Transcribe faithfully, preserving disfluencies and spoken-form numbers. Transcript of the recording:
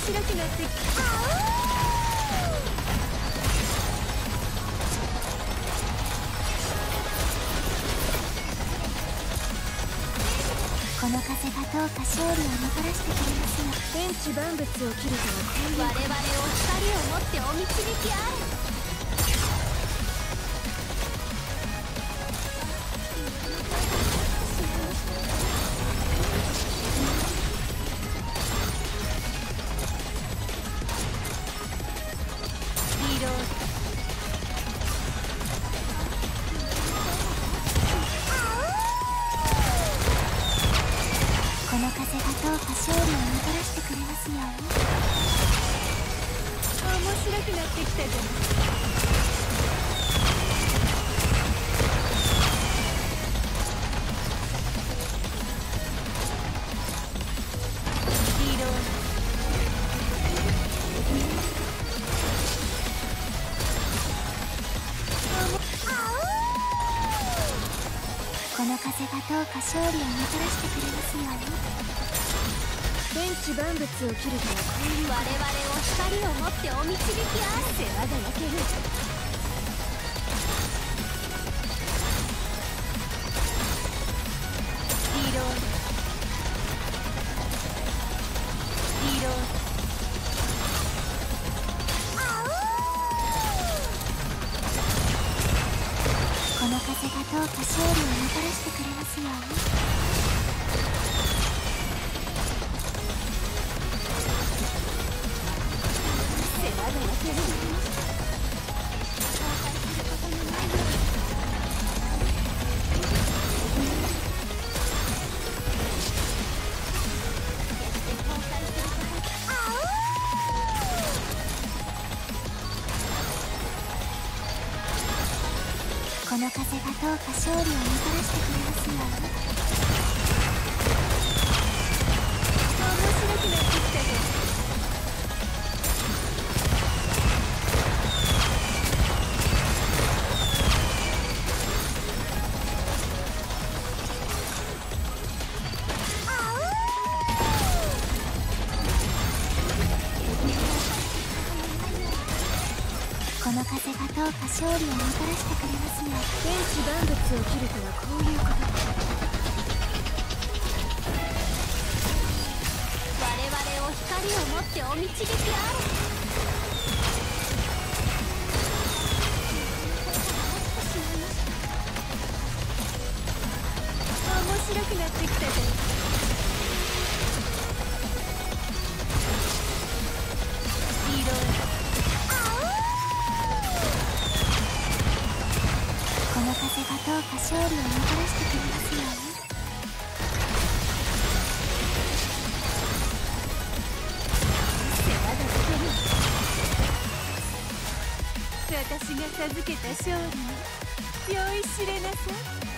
白くなってきた。 この風がどうか勝利をもたらしてくれますよ。 天地万物を切るとは我々を光をもってお導きあれ。 この風がどうか勝利をもたらしてくれますように。 面白くなってきたじゃない。 この風がどうか勝利をもたらしてくれますように。 天地万物を切るとはこういう我々を光をもってお導きあれ。世話が焼ける。リロードリロード。 この風がどうか勝利をもたらしてくれますように。 世話が焼ける。 この風がどうか勝利をもたらしてくれますように。 面白くなってきたぞ。 この風がどうか勝利をもたらしてくれますよ。 天地万物を切るとはこういうことだ。我々を光をもってお導きあれ。面白くなってきたじゃん。リロード。 この風がどうか勝利をもたらしてくれますように。 世話が焼ける。私が授けた勝利に酔いしれなさい。